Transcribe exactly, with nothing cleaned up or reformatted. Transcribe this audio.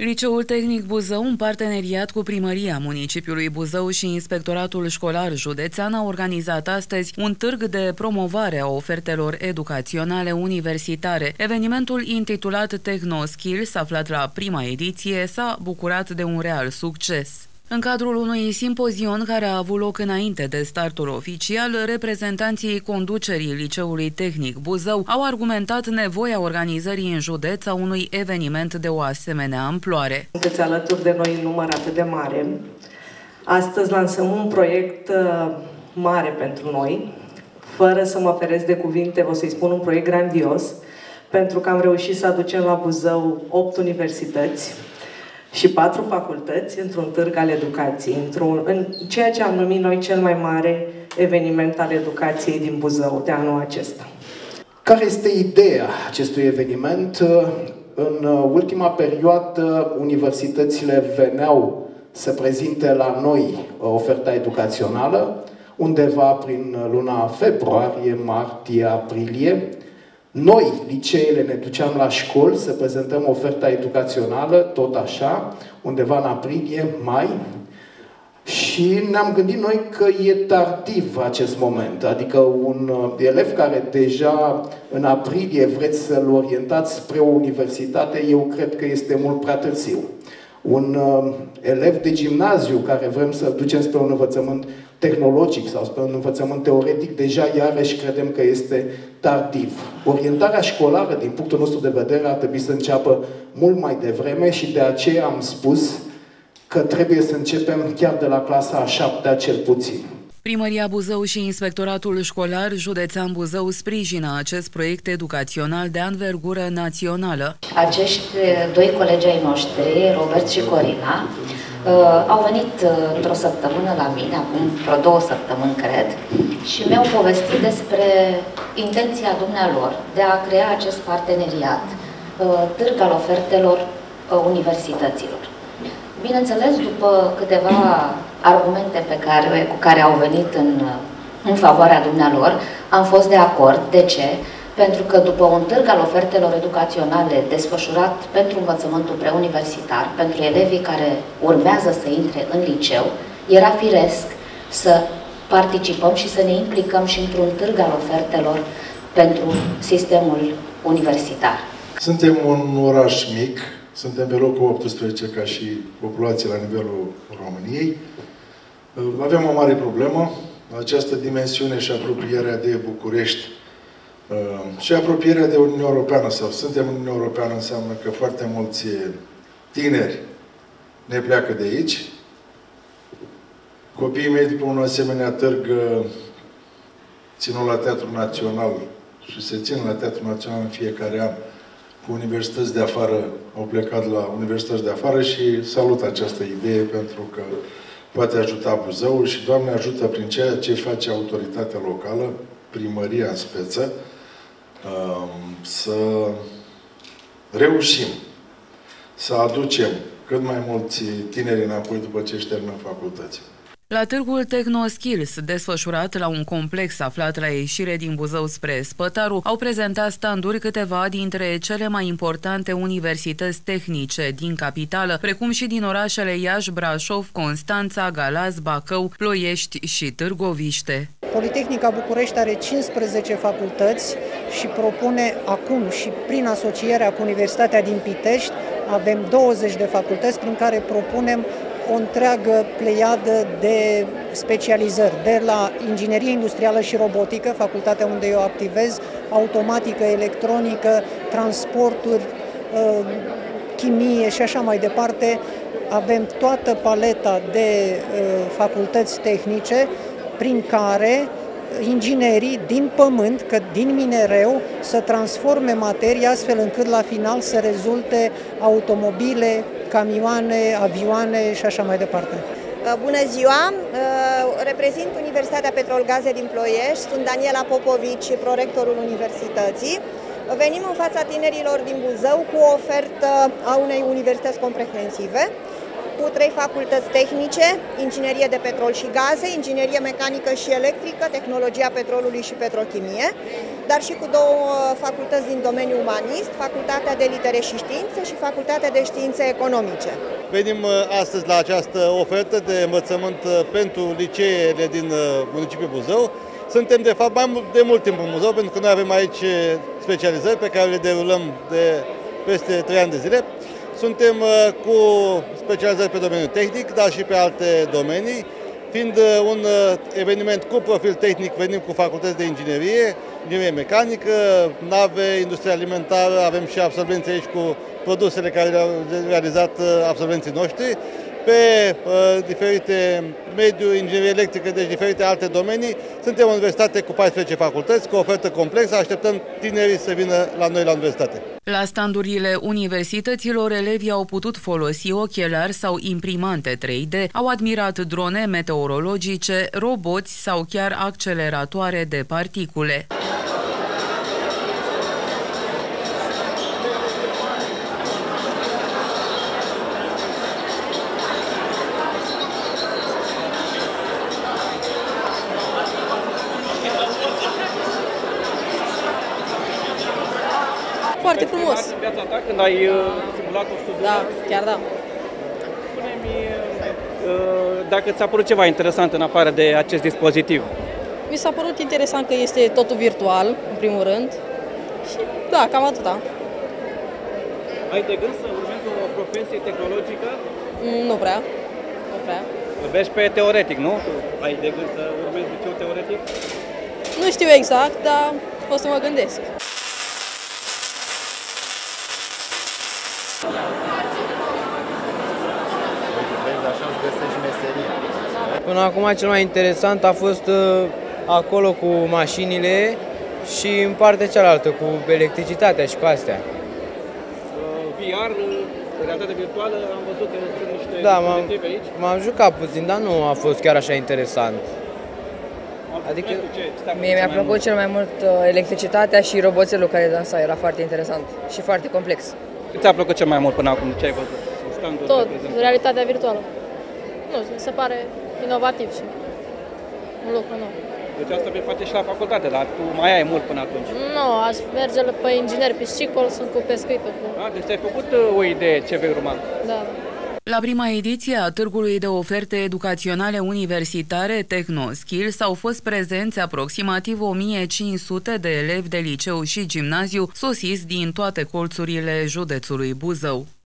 Liceul Tehnic Buzău, în parteneriat cu Primăria Municipiului Buzău și Inspectoratul Școlar Județean, a organizat astăzi un târg de promovare a ofertelor educaționale universitare. Evenimentul intitulat TechnoSkills, aflat la prima ediție, s-a bucurat de un real succes. În cadrul unui simpozion care a avut loc înainte de startul oficial, reprezentanții conducerii Liceului Tehnic Buzău au argumentat nevoia organizării în județ a unui eveniment de o asemenea amploare. Sunteți alături de noi în număr atât de mare. Astăzi lansăm un proiect mare pentru noi. Fără să mă feresc de cuvinte, o să-i spun un proiect grandios, pentru că am reușit să aducem la Buzău opt universități și patru facultăți într-un târg al educației, într-un, în ceea ce am numit noi cel mai mare eveniment al educației din Buzău de anul acesta. Care este ideea acestui eveniment? În ultima perioadă, universitățile veneau să prezinte la noi oferta educațională, undeva prin luna februarie, martie, aprilie. Noi, liceele, ne duceam la școli să prezentăm oferta educațională, tot așa, undeva în aprilie, mai. Și ne-am gândit noi că e tardiv acest moment. Adică un elev care deja în aprilie vreți să-l orientați spre o universitate, eu cred că este mult prea târziu. Un uh, elev de gimnaziu care vrem să-l ducem spre un învățământ tehnologic sau spre un învățământ teoretic, deja iarăși credem că este tardiv. Orientarea școlară, din punctul nostru de vedere, ar trebui să înceapă mult mai devreme și de aceea am spus că trebuie să începem chiar de la clasa a șaptea cel puțin. Primăria Buzău și Inspectoratul Școlar Județean Buzău sprijină acest proiect educațional de anvergură națională. Acești doi colegi ai noștri, Robert și Corina, au venit într-o săptămână la mine, acum vreo două săptămâni, cred, și mi-au povestit despre intenția dumnealor de a crea acest parteneriat, târg al ofertelor universităților. Bineînțeles, după câteva argumente pe care, cu care au venit în, în favoarea dumnealor, am fost de acord. De ce? Pentru că după un târg al ofertelor educaționale desfășurat pentru învățământul preuniversitar, pentru elevii care urmează să intre în liceu, era firesc să participăm și să ne implicăm și într-un târg al ofertelor pentru sistemul universitar. Suntem un oraș mic, suntem pe locul optsprezece ca și populație la nivelul României. Avem o mare problemă, această dimensiune și apropierea de București și apropierea de Uniunea Europeană, sau suntem în Uniunea Europeană, înseamnă că foarte mulți tineri ne pleacă de aici. Copiii mei, după un asemenea târg, ținut la Teatrul Național și se țin la Teatrul Național în fiecare an cu universități de afară, au plecat la universități de afară și salut această idee pentru că poate ajuta Buzăul și Doamne ajută prin ceea ce face autoritatea locală, primăria în speță, să reușim să aducem cât mai mulți tineri înapoi după ce își termină facultăți. La târgul TechnoSkills, desfășurat la un complex aflat la ieșire din Buzău spre Spătaru, au prezentat standuri câteva dintre cele mai importante universități tehnice din capitală, precum și din orașele Iași, Brașov, Constanța, Galați, Bacău, Ploiești și Târgoviște. Politehnica București are cincisprezece facultăți și propune acum și prin asocierea cu Universitatea din Pitești avem douăzeci de facultăți prin care propunem o întreagă pleiadă de specializări, de la inginerie industrială și robotică, facultatea unde eu activez, automatică, electronică, transporturi, chimie și așa mai departe. Avem toată paleta de facultăți tehnice prin care inginerii din pământ, că din minereu, să transforme materia astfel încât la final să rezulte automobile, camioane, avioane și așa mai departe. Bună ziua! Reprezint Universitatea Petrolgaze din Ploiești, sunt Daniela Popovici, prorectorul Universității. Venim în fața tinerilor din Buzău cu o ofertă a unei universități comprehensive, cu trei facultăți tehnice, inginerie de petrol și gaze, inginerie mecanică și electrică, tehnologia petrolului și petrochimie, dar și cu două facultăți din domeniul umanist, facultatea de litere și științe și facultatea de științe economice. Venim astăzi la această ofertă de învățământ pentru liceele din municipiul Buzău. Suntem, de fapt, mai mult, de mult timp în muzeu, pentru că noi avem aici specializări pe care le derulăm de peste trei ani de zile. Suntem cu specializări pe domeniul tehnic, dar și pe alte domenii. Fiind un eveniment cu profil tehnic, venim cu facultăți de inginerie, inginerie mecanică, nave, industrie alimentară, avem și absolvenți aici cu produsele care le-au realizat absolvenții noștri. Pe uh, diferite mediu, inginerie electrică, deci diferite alte domenii. Suntem o universitate cu paisprezece facultăți, cu o ofertă complexă, așteptăm tinerii să vină la noi la universitate. La standurile universităților, elevii au putut folosi ochelari sau imprimante trei D, au admirat drone meteorologice, roboți sau chiar acceleratoare de particule. Foarte frumos. Viața ta când ai simulat o studiu? Da, chiar da. Spune-mi dacă ți-a părut ceva interesant în afară de acest dispozitiv. Mi s-a părut interesant că este totul virtual, în primul rând. Și da, cam atâta. Ai de gând să urmezi o profesie tehnologică? Nu prea. Nu prea. Vorbești pe teoretic, nu? Ai de gând să urmezi liceu teoretic? Nu știu exact, dar o să mă gândesc. Până acum cel mai interesant a fost uh, acolo cu mașinile și în partea cealaltă cu electricitatea și cu astea. Uh, V R, realitate virtuală, am văzut că sunt niște da, dispozitive aici. M-am jucat puțin, dar nu a fost chiar așa interesant. Adică, ce, mie mi-a plăcut cel mai mult uh, electricitatea și roboțelul care dansa, era foarte interesant și foarte complex. Ți-a plăcut cel mai mult până acum? Ce ai văzut? Tot, realitatea virtuală. Nu, mi se pare inovativ și un lucru nou. Deci asta vei face și la facultate, dar tu mai ai mult până atunci. Nu, aș merge pe inginer piscicol, sunt cu pescuitul. Cu... A, deci ai făcut o idee ce vei urma. Da. La prima ediție a Târgului de Oferte Educaționale Universitare TechnoSkills au fost prezenți aproximativ o mie cinci sute de elevi de liceu și gimnaziu sosiți din toate colțurile județului Buzău.